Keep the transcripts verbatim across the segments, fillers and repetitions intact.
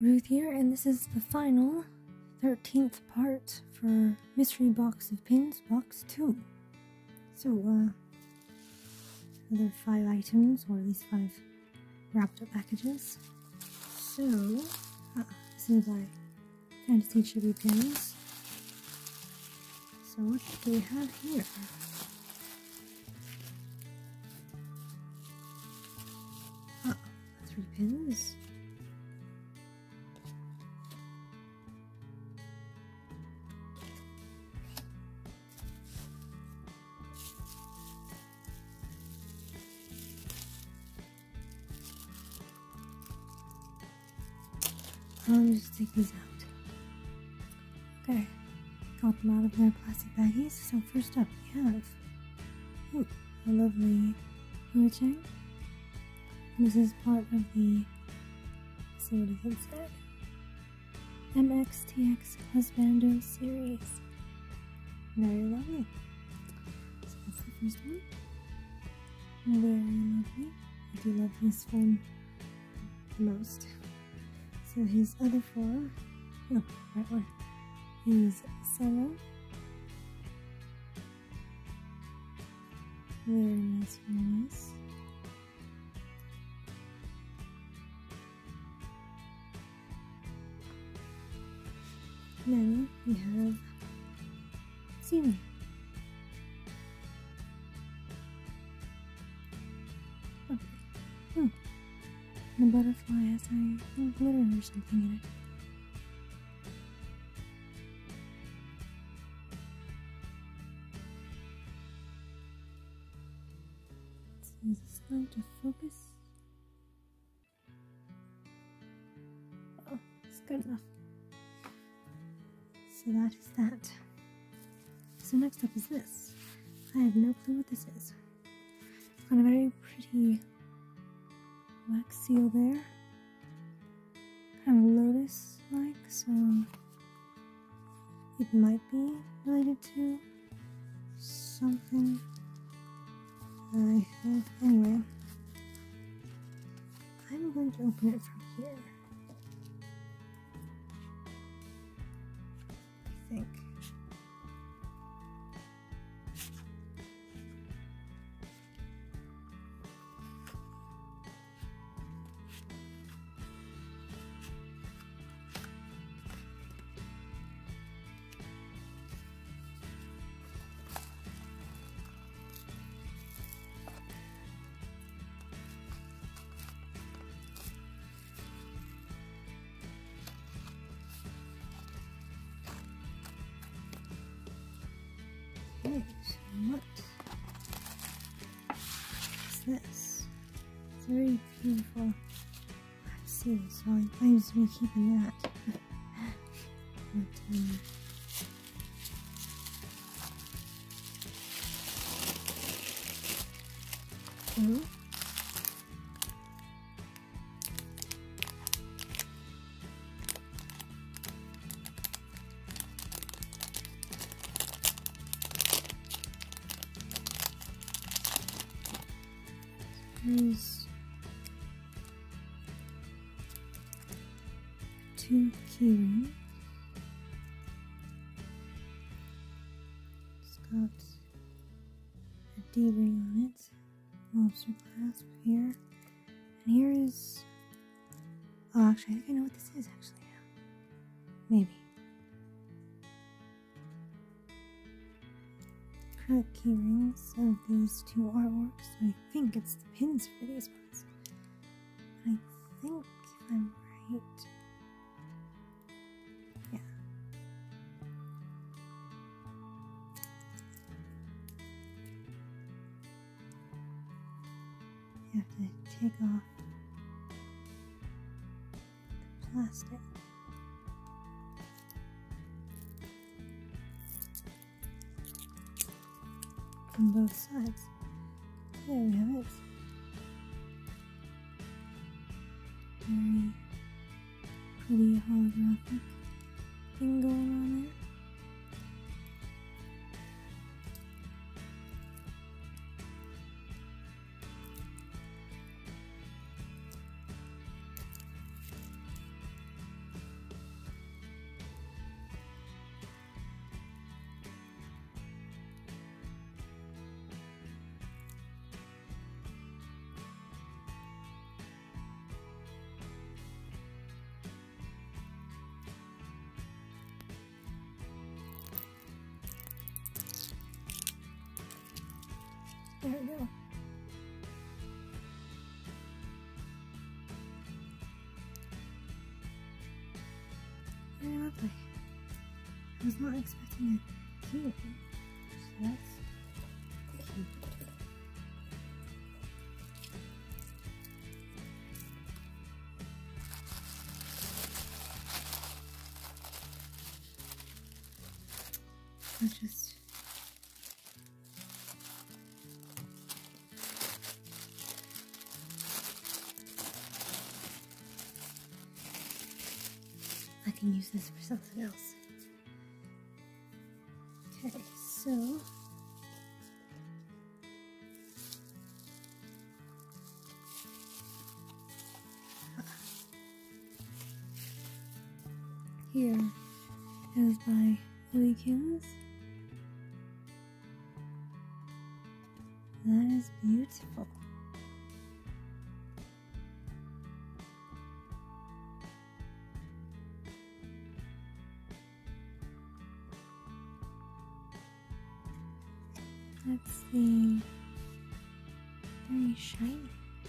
Ruth here, and this is the final thirteenth part for Mystery Box of Pins Box two. So, uh, another five items, or at least five wrapped up packages. So, uh, seems like Fantasy Chibi pins. So, what do we have here? Ah, three pins. I'll just take these out. Okay, got them out of their plastic baggies. So first up we have ooh, a lovely Wu-Tang. This is part of the, let's see what it said, M X T X Husbando series. Very lovely. So that's the first one. Very lovely. I do love this one the most. So his other four, oh, right one, is Solo. Very nice, very nice. Then we have Seaweed. Okay. Hmm. The butterfly has a glitter or something in it. Is this going to focus? Oh, it's good enough. So that is that. So next up is this. I have no clue what this is. It's got a very pretty wax seal there, kind of lotus-like, so it might be related to something, I think. Anyway, I'm going to open it from here, I think. Okay, so what is this? It's very beautiful. Let's see, so I might just be keeping that. But, um, so, there's two key rings. It's got a D ring on it, lobster clasp here, and here is, oh actually I think I know what this is actually now, maybe. Acrylic key rings of these two artworks. I think it's the pins for these ones. I think if I'm right. Yeah. You have to take off the plastic. On both sides. There we have it. Very pretty holographic thing going on there. There we go. Very lovely. I was not expecting a cute. So that's cute. Let's just I can use this for something else. Okay, so here is by Leekins. That is beautiful. That's the very shiny.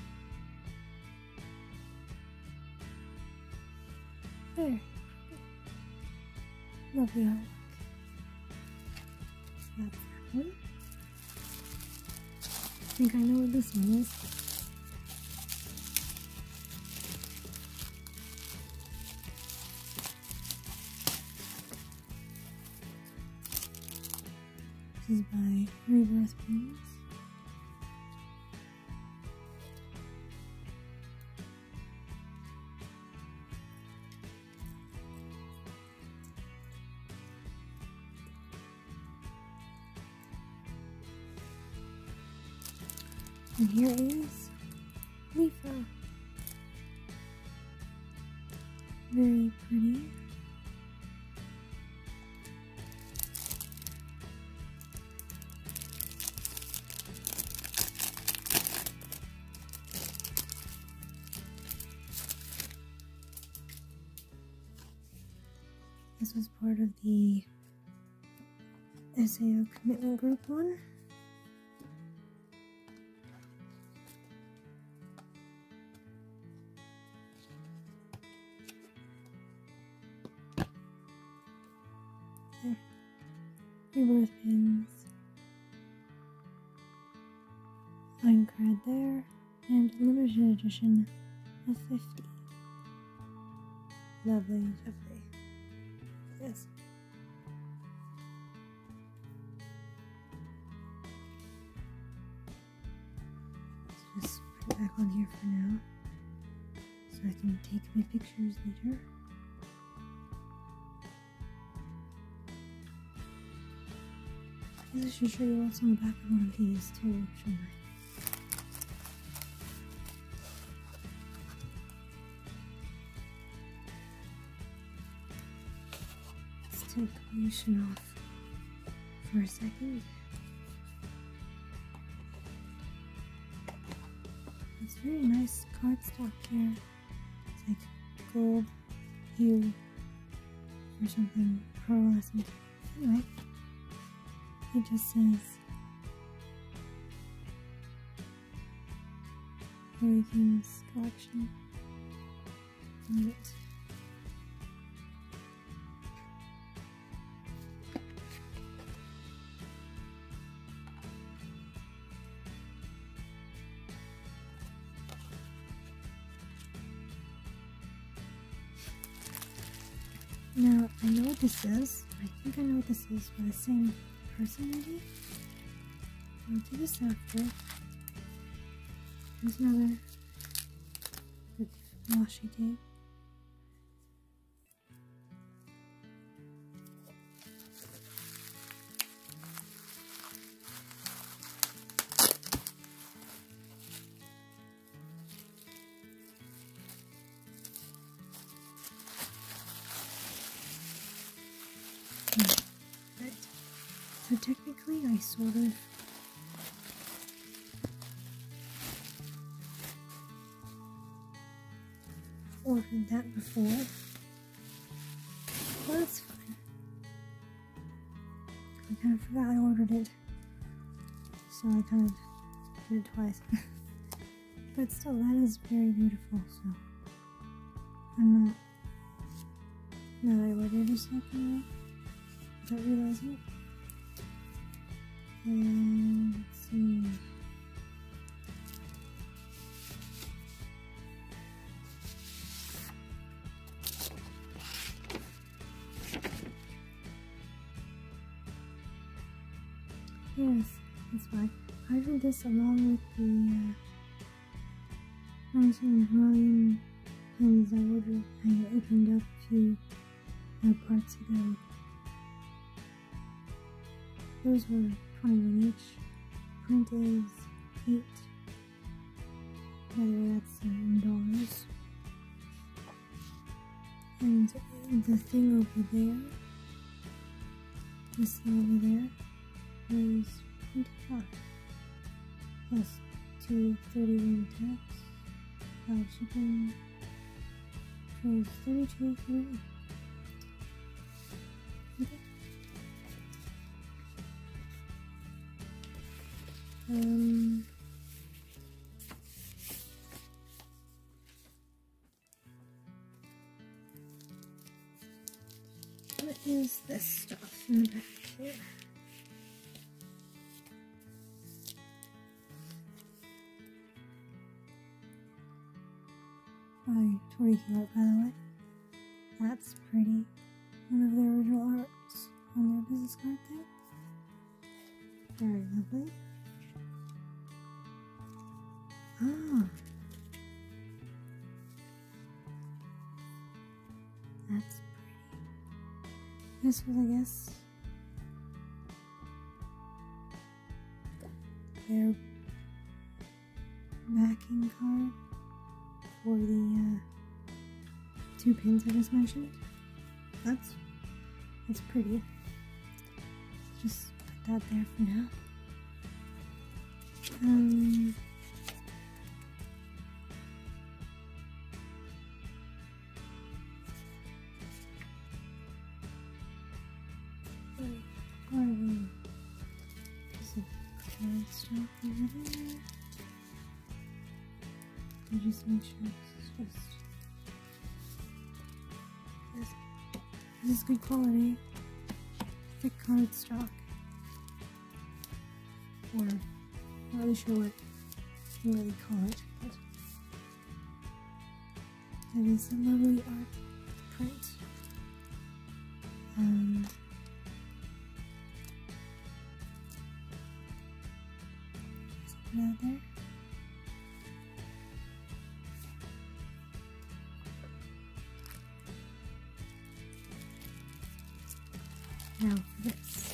There. Lovely artwork. That's that one. I think I know what this one is. This is by Rebirth Pins. And here is Leafa. Very pretty. This was part of the S A O commitment group one. There. Rebirth Pins. Minecraft there. And limited edition of fifty. Lovely, lovely. Yes. Let's just put it back on here for now, so I can take my pictures later. I guess I should show you what's on the back of one of these too, shouldn't I? Take pollution off for a second. It's very nice cardstock here. It's like gold hue or something pearlescent. Anyway, it just says Leekins collection on it. Now, I know what this is. I think I know what this is for the same person, maybe? I'll do this after. There's another bit of washi tape. Right. So technically I sort of ordered that before. Well, that's fine. I kind of forgot I ordered it. So I kind of did it twice. But still, that is very beautiful, so I'm not, now that I ordered a second without realizing. And let's see. Yes, that's why. I read this along with the uh, Amazon volume pins I ordered. I opened up to uh, parts ago. Those were twenty-one each. Print is eight. By the way, that's uh, in dollars. And the thing over there, this thing over there, is twenty-five plus two thirty-one tax, five shipping, which is thirty-two forty-one. Okay. Um. What is this stuff in the back here? By Tori Art, by the way. That's pretty. One of the original arts on their business card thing. Very lovely. Ah. That's pretty. This was, I guess, their backing card for the uh, two pins I just mentioned. That's that's pretty. Just put that there for now. Um. Alright. There's a card stock over there. I'll just make sure this is just this, this is good quality, thick card stock, or not really sure what you really call it, but it is a lovely art print. Um, just put it out there. Now for this.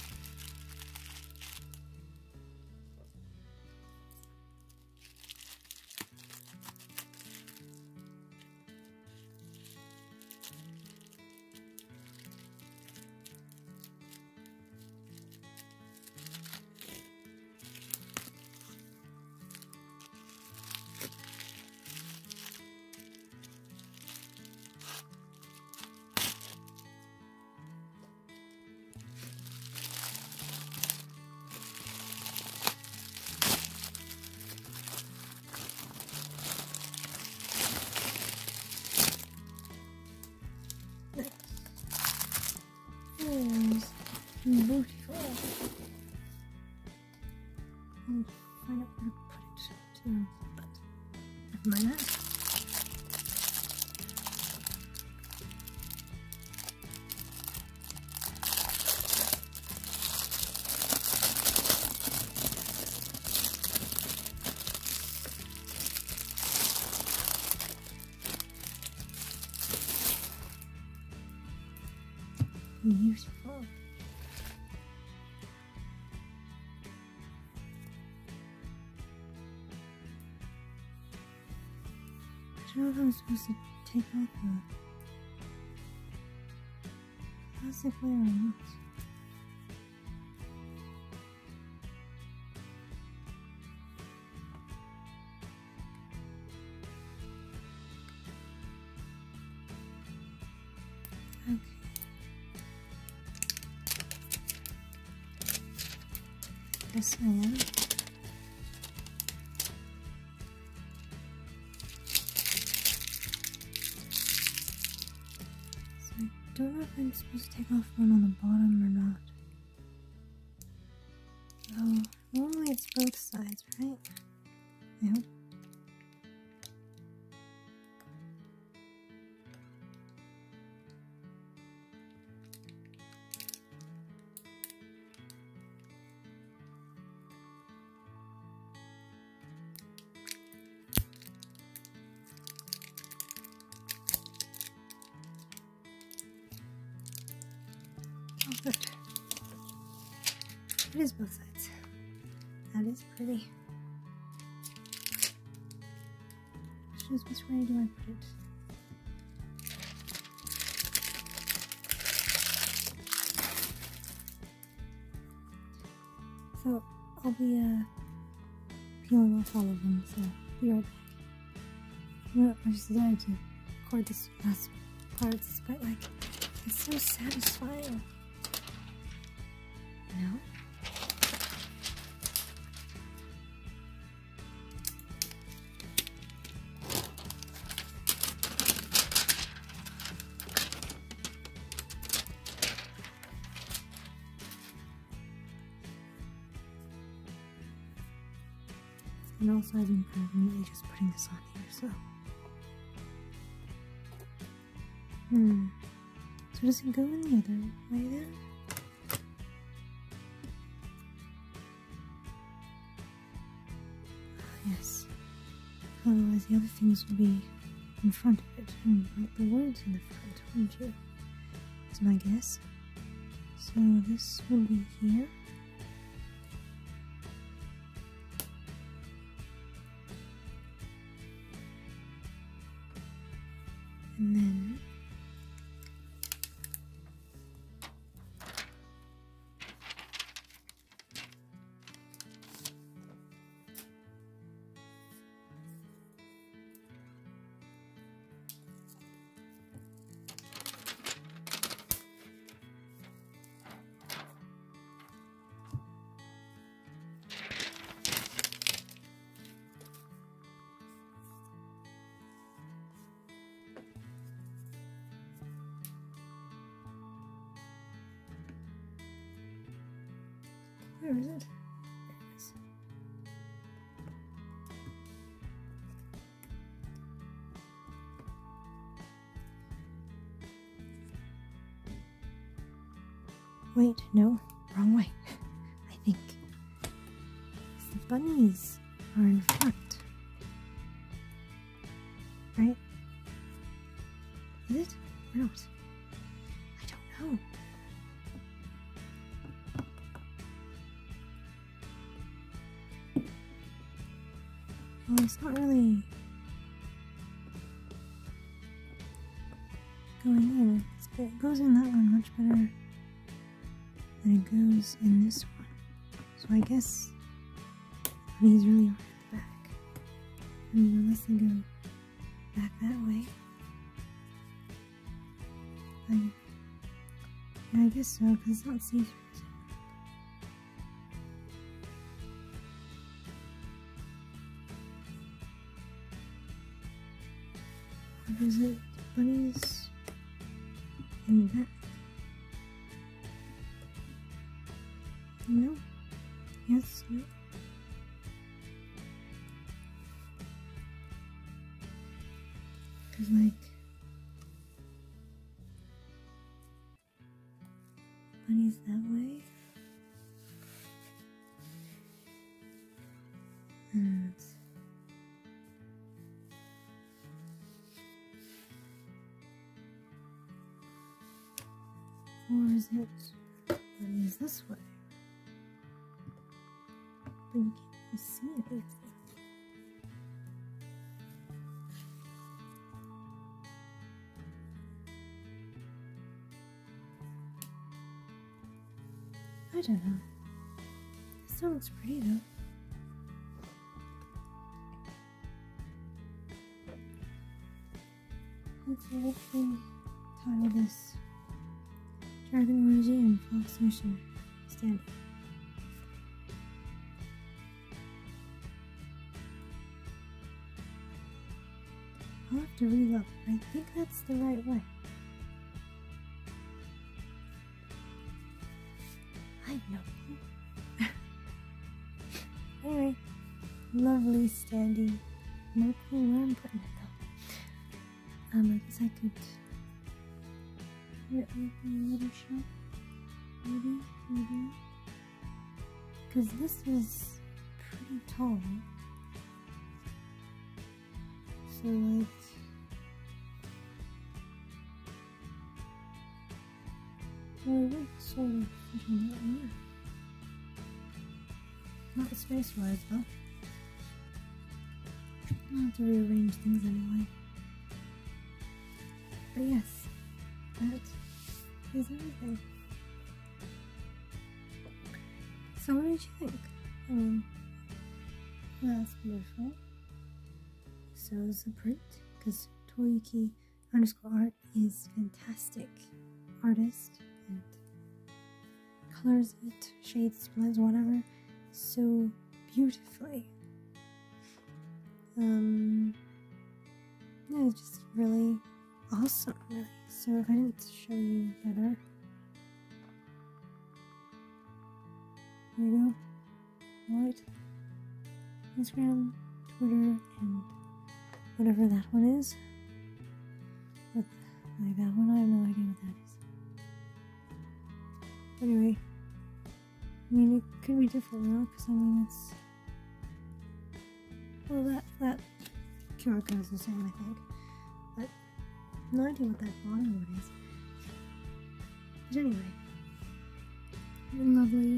Beautiful. I'll find out where to put it too, but never mind that. Beautiful. I don't know if I'm supposed to take off the plastic layer or not. Okay. Yes, I am. don't know if I'm supposed to take off one on the bottom or not. Oh, normally it's both sides, right? I hope. Oh, good. It is both sides. That is pretty. Just which way do I put it? So I'll be uh peeling off all of them, so be right back. You know what, I just decided to record this last part. It's quite like, it's so satisfying. You know? And also I've been kind of immediately just putting this on here, so. Hmm. So does it go in the other way then? Yes. Otherwise the other things would be in front of it, and like the words in the front, wouldn't you? Is my guess. So this will be here. And then where is it? There it is. Wait, no, wrong way. I think the bunnies are in front, right? Is it or not? I don't know. Well, it's not really going in. It's, it goes in that one much better than it goes in this one. So I guess these really are at the back. I mean, unless they go back that way. I, yeah, I guess so, because it's not see-through. Or is it bunnies in the back? No. Yes, no. Because, like, bunnies that way. And or is it bunnies this way? But you can't really see anything. I don't know. This still looks pretty though. Let's see what we title this. Dragon Rosie and Fox Mission Standing. I'll have to relook, but I think that's the right way. I have no clue. Anyway, lovely standee. No clue where I'm putting it though. Um, I guess I could put it over a little shelf. Maybe, maybe. Because this is pretty tall. So like, well, it would sort of fit in that way. Not space-wise though. I'll have to rearrange things anyway. But yes, that is everything. So what did you think? Um, that's beautiful. So is the print, because Toyuki underscore art is fantastic artist and colors it, shades, blends, whatever, so beautifully. Um, yeah, it's just really awesome, really. So if I didn't show you better, there you go. What? Instagram, Twitter, and whatever that one is. But like that one, I have no idea what that is. Anyway, I mean, it could be different now, because I mean, it's. Well, that, that Q R code is the same, I think. But no idea what that bottom one is. But anyway, lovely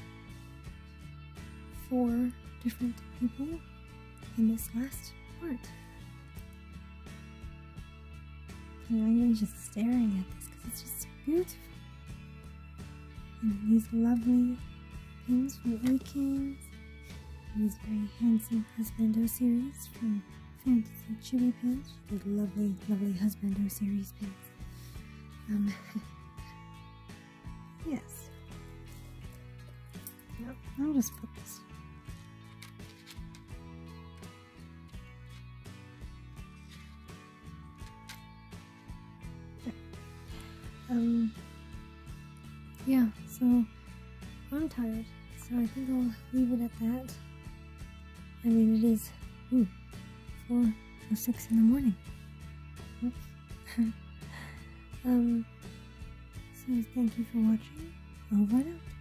four different people in this last part. And I'm just staring at this because it's just beautiful. And these lovely pins from Oikens. These very handsome Husbando series from Fantasy Chibi Pins. Those lovely, lovely Husbando series pins. Um, yes. No, I'll just put this. Um, yeah, so I'm tired, so I think I'll leave it at that. I mean, it is ooh, four or six in the morning. Oops. um, so thank you for watching. Over and out.